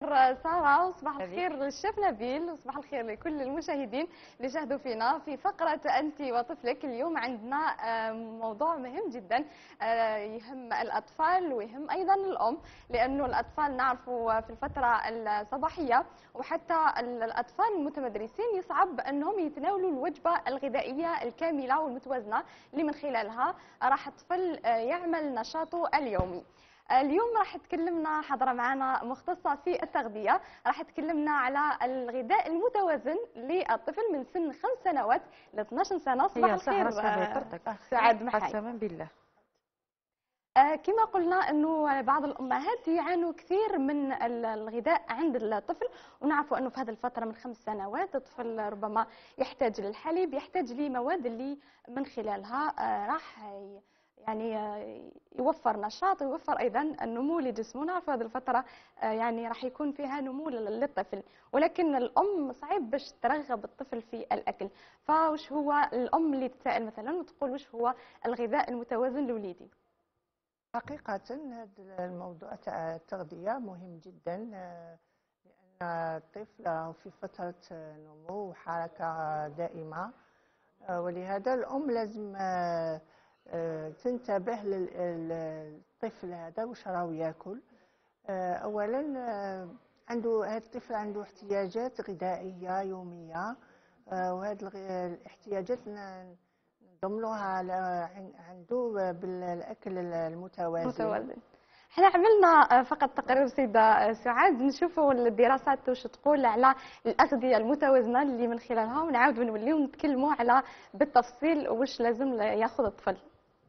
سارة، وصباح الخير للشيف نبيل، وصباح الخير لكل المشاهدين اللي شاهدوا فينا في فقرة أنت وطفلك. اليوم عندنا موضوع مهم جدا يهم الأطفال ويهم أيضا الأم، لأنه الأطفال نعرفوا في الفترة الصباحية وحتى الأطفال المتمدرسين يصعب أنهم يتناولوا الوجبة الغذائية الكاملة والمتوازنة اللي من خلالها راح الطفل يعمل نشاطه اليومي. اليوم راح تكلمنا حضرة معنا مختصة في التغذية، راح تكلمنا على الغذاء المتوازن للطفل من سن 5 سنوات ل 12 سنة. صباح الخير سعاد محي. قسما بالله. كما قلنا انه بعض الامهات يعانوا كثير من الغذاء عند الطفل، ونعرفوا انه في هذه الفتره من 5 سنوات الطفل ربما يحتاج للحليب، يحتاج لمواد اللي من خلالها راح يعني يوفر نشاط ويوفر ايضا النمو لجسمه. نعرف هذه الفتره يعني راح يكون فيها نمو للطفل، ولكن الام صعب باش ترغب الطفل في الاكل. فوش هو الام اللي تتساءل مثلا وتقول وش هو الغذاء المتوازن لوليدي؟ حقيقة هذا الموضوع تاع التغذية مهم جدا، لأن الطفل في فترة نمو وحركة دائمة، ولهذا الأم لازم تنتبه للطفل هذا واش راهو ياكل. أولا هذا الطفل عنده احتياجات غذائية يومية، وهذه الاحتياجات ضمنوها عنده بالاكل المتوازن. احنا عملنا فقط تقرير سيده سعاد نشوفوا الدراسات واش تقول على الاغذيه المتوازنه اللي من خلالها، ونعاودوا نوليو نتكلموا على بالتفصيل واش لازم ياخذ الطفل.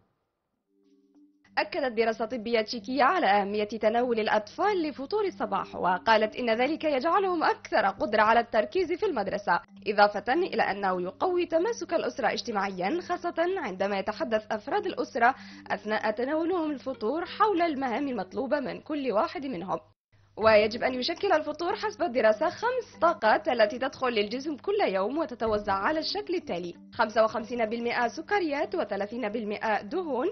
أكدت دراسة طبية تشيكية على أهمية تناول الأطفال لفطور الصباح، وقالت إن ذلك يجعلهم أكثر قدرة على التركيز في المدرسة، إضافة إلى أنه يقوي تماسك الأسرة اجتماعيا، خاصة عندما يتحدث أفراد الأسرة أثناء تناولهم الفطور حول المهام المطلوبة من كل واحد منهم. ويجب أن يشكل الفطور حسب الدراسة 5 طاقات التي تدخل للجسم كل يوم، وتتوزع على الشكل التالي: 55% سكريات، و30% دهون،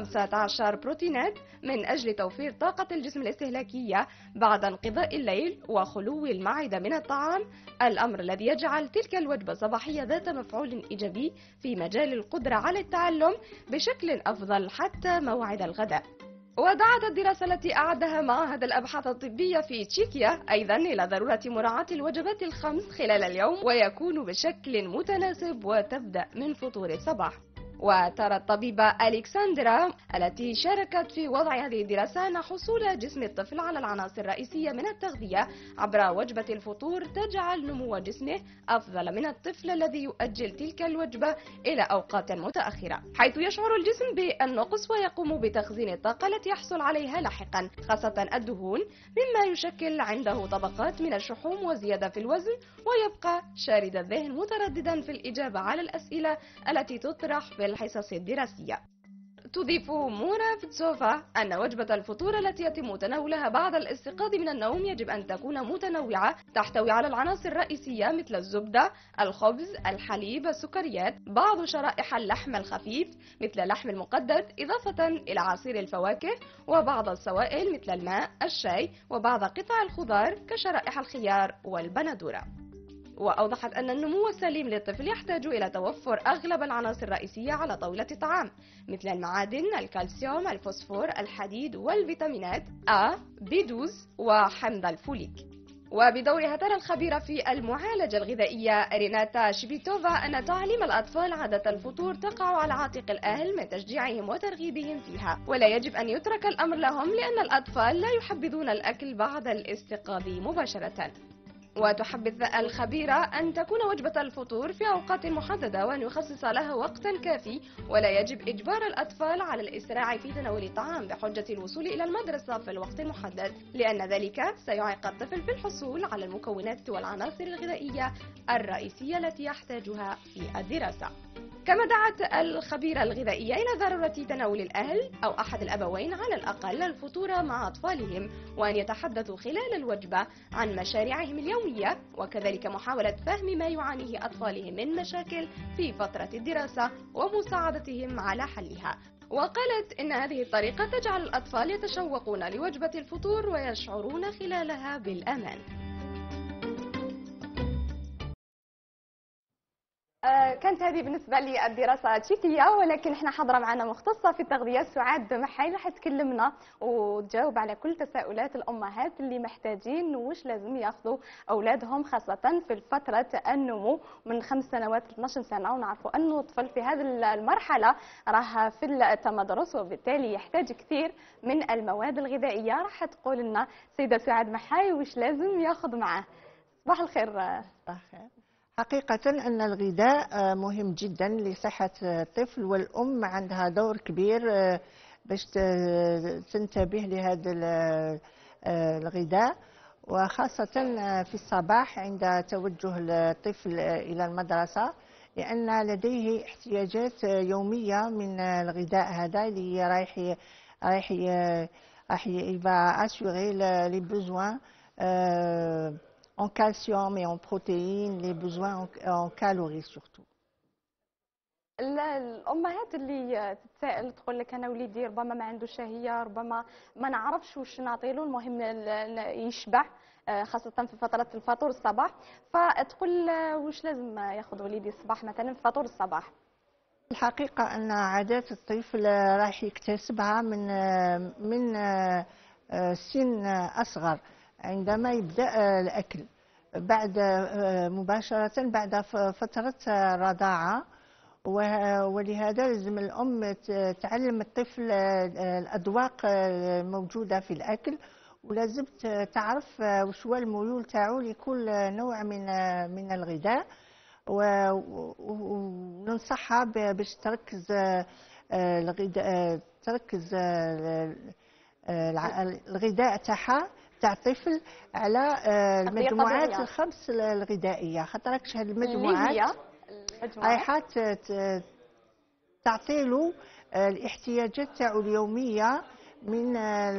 15 بروتينات، من أجل توفير طاقة الجسم الاستهلاكية بعد انقضاء الليل وخلو المعدة من الطعام، الأمر الذي يجعل تلك الوجبة الصباحية ذات مفعول إيجابي في مجال القدرة على التعلم بشكل أفضل حتى موعد الغداء. ودعت الدراسة التي أعدها معهد الأبحاث الطبية في تشيكيا أيضا إلى ضرورة مراعاة الوجبات ال5 خلال اليوم، ويكون بشكل متناسب وتبدأ من فطور الصباح. وترى الطبيبة ألكسندرا التي شاركت في وضع هذه الدراسة أن حصول جسم الطفل على العناصر الرئيسية من التغذية عبر وجبة الفطور تجعل نمو جسمه أفضل من الطفل الذي يؤجل تلك الوجبة إلى أوقات متأخرة، حيث يشعر الجسم بالنقص ويقوم بتخزين الطاقة التي يحصل عليها لاحقا، خاصة الدهون، مما يشكل عنده طبقات من الشحوم وزيادة في الوزن، ويبقى شارد الذهن مترددا في الإجابة على الأسئلة التي تطرح في الحصص الدراسية. تضيف مورا فيتسوفا أن وجبة الفطور التي يتم تناولها بعد الاستيقاظ من النوم يجب أن تكون متنوعة، تحتوي على العناصر الرئيسية مثل الزبدة، الخبز، الحليب، السكريات، بعض شرائح اللحم الخفيف مثل اللحم المقدد، إضافة إلى عصير الفواكه، وبعض السوائل مثل الماء، الشاي، وبعض قطع الخضار كشرائح الخيار والبندورة. وأوضحت أن النمو السليم للطفل يحتاج إلى توفر أغلب العناصر الرئيسية على طاولة الطعام مثل المعادن، الكالسيوم، الفوسفور، الحديد، والفيتامينات A، B12 وحمض الفوليك. وبدورها ترى الخبيرة في المعالجة الغذائية ريناتا شبيتوفا أن تعليم الأطفال عادة الفطور تقع على عاتق الأهل من تشجيعهم وترغيبهم فيها، ولا يجب أن يترك الأمر لهم، لأن الأطفال لا يحبذون الأكل بعد الاستيقاظ مباشرة. وتحبذ الخبيرة أن تكون وجبة الفطور في أوقات محددة، وأن يخصص لها وقتا كافي، ولا يجب إجبار الأطفال على الإسراع في تناول الطعام بحجة الوصول إلى المدرسة في الوقت المحدد، لأن ذلك سيعيق الطفل في الحصول على المكونات والعناصر الغذائية الرئيسية التي يحتاجها في الدراسة. كما دعت الخبيرة الغذائية إلى ضرورة تناول الأهل أو أحد الأبوين على الأقل الفطور مع أطفالهم، وأن يتحدثوا خلال الوجبة عن مشاريعهم اليومية، وكذلك محاولة فهم ما يعانيه أطفالهم من مشاكل في فترة الدراسة ومساعدتهم على حلها. وقالت إن هذه الطريقة تجعل الأطفال يتشوقون لوجبة الفطور ويشعرون خلالها بالأمان. كانت هذه بالنسبة لي الدراسة التشيكية، ولكن احنا حاضرة معنا مختصة في التغذية سعاد محاي راح تكلمنا وتجاوب على كل تساؤلات الأمهات اللي محتاجين وش لازم ياخذوا أولادهم خاصة في فترة النمو من 5 سنوات ل 12 سنة، ونعرفوا أنه الطفل في هذه المرحلة راه في التمدرس وبالتالي يحتاج كثير من المواد الغذائية. راح تقول لنا سيدة سعاد محاي وش لازم ياخذ معاه. صباح الخير. صباح الخير. حقيقة أن الغذاء مهم جدا لصحة الطفل، والأم عندها دور كبير باش تنتبه لهذا الغذاء، وخاصة في الصباح عند توجه الطفل إلى المدرسة، لأن لديه احتياجات يومية من الغذاء هذا اللي راح يبقى assurer les besoins en calcium et en protéines, les besoins en calories surtout. الامهات اللي تتساءل تقول لك انا وليدي ربما ما عنده شهيه، ربما ما نعرفش واش نعطي له، المهم يشبع خاصه في فتره الفطور الصباح، فتقول واش لازم ياخذ وليدي الصباح مثلا في فطور الصباح؟ الحقيقه ان عادات الطفل راح يكتسبها من سن اصغر، عندما يبدا الاكل بعد مباشره بعد فتره رضاعه، ولهذا لازم الأم تعلم الطفل الأذواق الموجودة في الأكل، ولازم تعرف وش هو الميول تاعو لكل نوع من الغذاء، وننصحها باش تركز الغذاء تاعها تاع الطفل على المجموعات الخمس الغذائية، خاطركش هذه المجموعات رايحة تعطي له الاحتياجات تاعو اليوميه من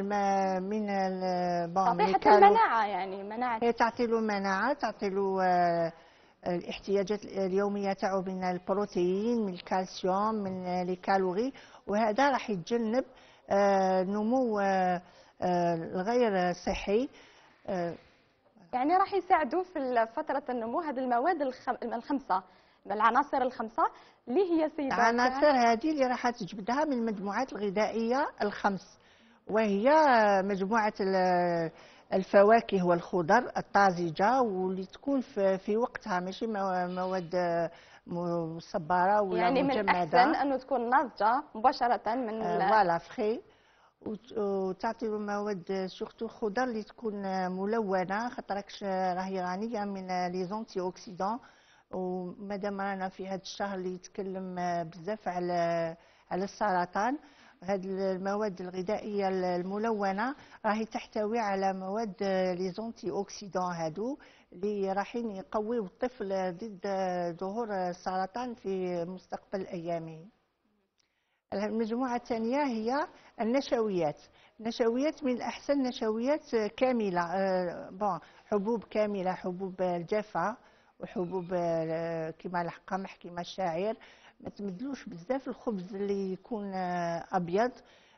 تعطي حتى المناعه، يعني مناعه، هي تعطي له مناعه، تعطي له الاحتياجات اليوميه تاعو من البروتين، من الكالسيوم، من الكالوري، وهذا راح يتجنب نمو الغير صحي. يعني راح يساعدوا في فتره النمو هذه المواد الخمسه، العناصر الخمسه اللي هي سيدات العناصر هذه اللي راح تجبدها من المجموعات الغذائيه الخمس، وهي مجموعه الفواكه والخضر الطازجه واللي تكون في وقتها، ماشي مواد مصبره ولا يعني مجمده، من احسن انه تكون ناضجه مباشره من فوالا فري، وتعطي له مواد سورتو الخضر اللي تكون ملونه، خاطركش راهي غنيه من لي زونتي اوكسيدون، ومادام رانا في هذا الشهر اللي يتكلم بزاف على السرطان، هذه المواد الغذائيه الملونه راهي تحتوي على مواد لي زونتي اوكسيدون هادو اللي راحين يقويو الطفل ضد ظهور السرطان في مستقبل ايامه. المجموعه الثانيه هي النشويات. النشويات من احسن نشويات كامله، حبوب كامله، حبوب الجافه وحبوب كيما القمح كيما الشعير، ما تمدلوش بزاف الخبز اللي يكون ابيض.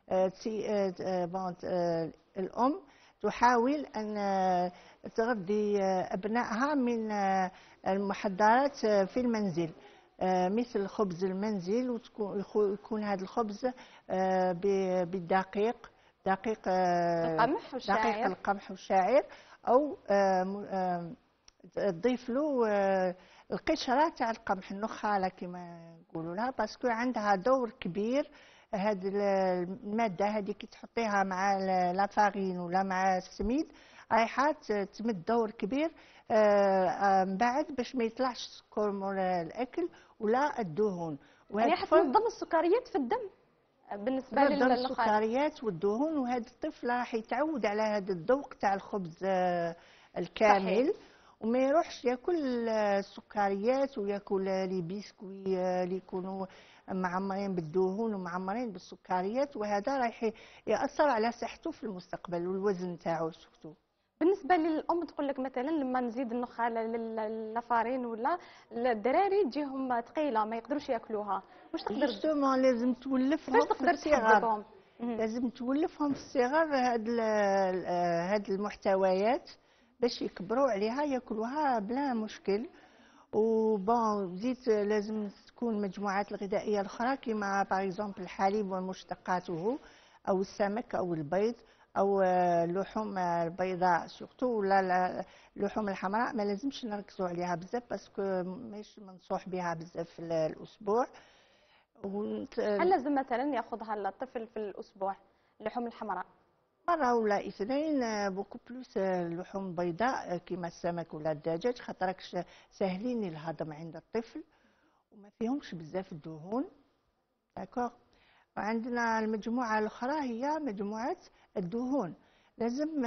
الام تحاول ان تغذي ابنائها من المحضرات في المنزل، مثل خبز المنزل، ويكون هذا الخبز بالدقيق، دقيق القمح والشعير، او تضيف له القشره تاع القمح، النخاله كما نقولوا لها، باسكو عندها دور كبير. هذه الماده هذه كي تحطيها مع لافارين ولا مع السميد رايحه تمد دور كبير من بعد باش ما يطلعش السكر مور الاكل ولا الدهون، يعني حتنظم السكريات في الدم بالنسبه للنخاله، السكريات والدهون، وهذا الطفل راح يتعود على هذا الذوق تاع الخبز الكامل صحيح. وما يروحش ياكل السكريات وياكل لي بيسكوي اللي يكونوا معمرين بالدهون ومعمرين بالسكريات، وهذا راح ياثر على صحته في المستقبل والوزن تاعو سورتو. بالنسبه للام تقول لك مثلا لما نزيد النخاع لافارين ولا الدراري تجيهم ثقيله ما يقدروش ياكلوها، واش تقدر جوستومون لازم تولفهم كيفاش في تقدر الصغر. تحببهم؟ لازم تولفهم في الصغر هاد المحتويات باش يكبروا عليها ياكلوها بلا مشكل. وبون زيت لازم تكون المجموعات الغذائيه الاخرى كما باغ اكزومبل الحليب ومشتقاته او السمك او البيض او اللحوم البيضاء سورتو ولا اللحوم الحمراء ما لازمش نركزوا عليها بزاف باسكو ماشي منصوح بها بزاف في الاسبوع. هل لازم مثلا ياخذها الطفل في الاسبوع اللحوم الحمراء مرة ولا اثنين بوكو بلوس اللحوم البيضاء كيما السمك ولا الدجاج خاطركش ساهلين الهضم عند الطفل وما فيهمش بزاف الدهون. داكوغ. وعندنا المجموعة الأخرى هي مجموعة الدهون. لازم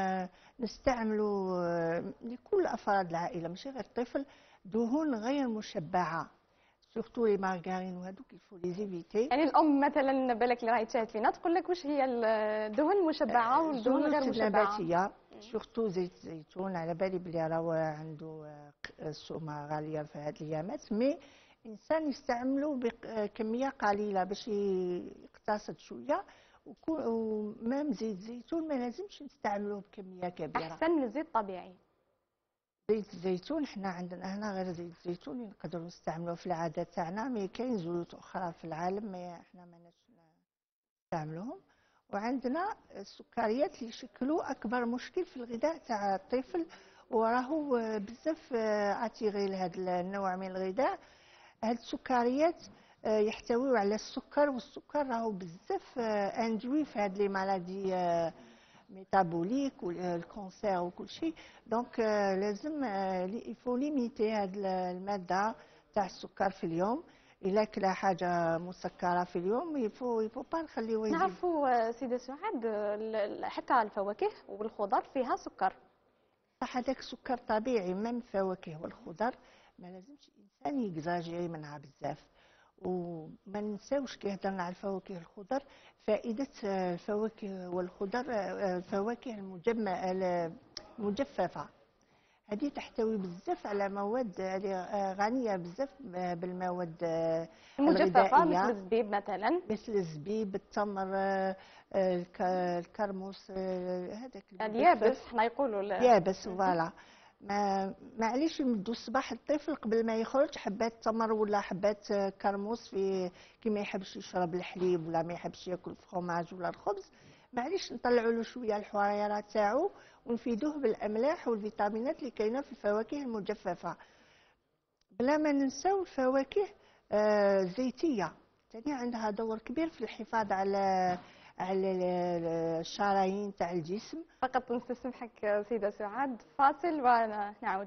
نستعملوا لكل أفراد العائلة ماشي غير الطفل دهون غير مشبعة سورتو لي مارغارين وهذوك الفو لي زيفيتي. يعني الام مثلا بالك اللي راهي تشاهد فينا تقول لك واش هي الدهون المشبعه والدهون غير مشبعه؟ النباتيه سورتو زيت الزيتون على بالي بلي راه عنده السومه غاليه في هذه الايامات مي الانسان يستعملوا بكميه قليله باش يقتصد شويه. ومام زيت الزيتون ما لازمش نستعملوه بكميه كبيره احسن من الزيت الطبيعي. زيت الزيتون حنا عندنا هنا غير زيت الزيتون اللي نقدروا نستعملوه في العادات تاعنا مي كاين زيوت اخرى في العالم ما احنا ما نستعملوهم. وعندنا السكريات اللي يشكلوا اكبر مشكل في الغذاء تاع الطفل وراهو بزاف اتيغي لهذا النوع من الغذاء. هاد السكريات يحتويوا على السكر والسكر راهو بزاف اندوي في هاد لي مالادي ميتابوليك والكونسير وكل شيء. دونك لازم يفو ليميتي هاد الماده تاع السكر في اليوم. إلا كلا حاجه مسكره في اليوم يفو با نخليوه يزيد. نعرفوا سيدة سعاد حتى الفواكه والخضر فيها سكر. صح هذاك سكر طبيعي مام الفواكه والخضر ما لازمش الانسان يكزاجيري منها بزاف. وما ننساوش كي هضرنا على الفواكه والخضر فائده الفواكه والخضر الفواكه المجففه هذه تحتوي بزاف على مواد غنيه بزاف بالمواد المجففه مثل الغذائيه الزبيب مثلا مثل الزبيب التمر الكرموس هذاك اليابس حنا يقولوا يابس فوالا. معليش يمدوا الصباح الطفل قبل ما يخرج حبات تمر ولا حبات كرموس في كي ما يحبش يشرب الحليب ولا ما يحبش ياكل الفرماج ولا الخبز معليش نطلعوا له شويه الحريرات تاعو ونفيدوه بالاملاح والفيتامينات اللي كاينه في الفواكه المجففه. بلا ما ننساو الفواكه الزيتيه ثاني عندها دور كبير في الحفاظ على الشرايين تاع الجسم. فقط نستسمحك سيدة سعاد فاصل ونعود.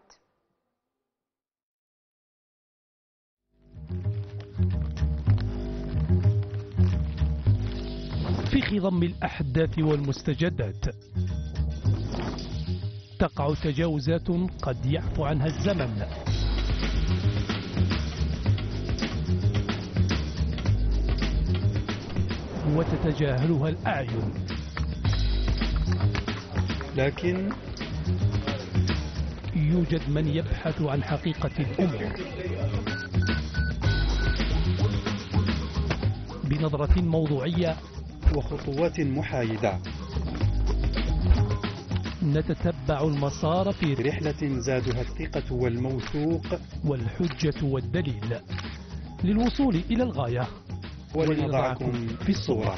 في خضم الأحداث والمستجدات تقع تجاوزات قد يعفو عنها الزمن وتتجاهلها الأعين، لكن يوجد من يبحث عن حقيقة الأمور بنظرة موضوعية وخطوات محايدة. نتتبع المسار في رحلة زادها الثقة والموثوق والحجة والدليل للوصول إلى الغاية ولنضعكم في الصورة.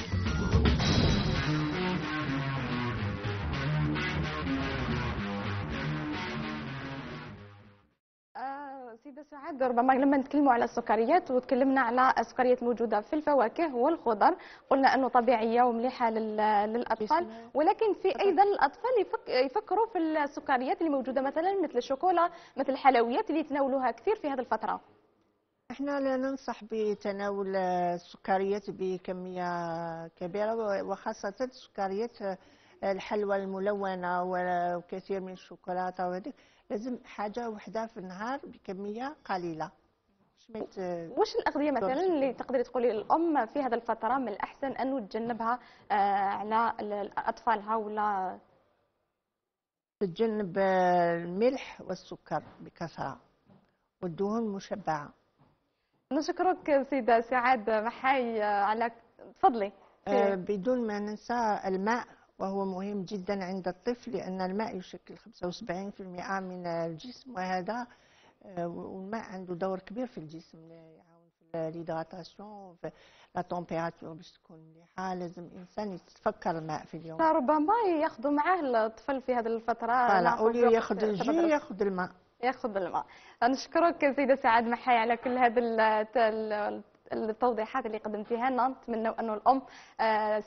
سيدة سعاد ربما لما نتكلموا على السكريات وتكلمنا على السكريات الموجودة في الفواكه والخضر قلنا أنه طبيعية ومليحة للأطفال، ولكن في أيضا الأطفال يفكروا في السكريات اللي موجودة مثلا مثل الشوكولا مثل الحلويات اللي يتناولوها كثير في هذه الفترة. احنا لا ننصح بتناول السكريات بكمية كبيرة وخاصة السكريات الحلوى الملونة وكثير من الشوكولاتة وهذيك لازم حاجة واحدة في النهار بكمية قليلة. واش الأغذية مثلا اللي تقدري تقولي الأم في هذه الفترة من الأحسن أنه تجنبها على أطفالها ولا تتجنب الملح والسكر بكثرة والدهون المشبعة. نشكرك سيدة سعاد محاي على تفضلي. بدون ما ننسى الماء، وهو مهم جدا عند الطفل لأن الماء يشكل 75% من الجسم، وهذا والماء عنده دور كبير في الجسم، يعاون في الهيدراتاسيون في لا تمبيراتور باش تكون مليحة. لازم الإنسان يتفكر الماء في اليوم. ربما ياخذوا معاه الطفل في هذه الفطرة. فلا أولي ياخذ الجي ياخذ الماء. ياخذ الماء. نشكرك سيدة سعاد محاي على كل هذه التوضيحات اللي قدمتيها لنا. نتمنى أنه الأم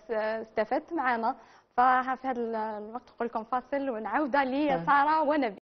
استفدت معنا. ففي هذا الوقت نقول لكم فاصل ونعود لسارة ونبي.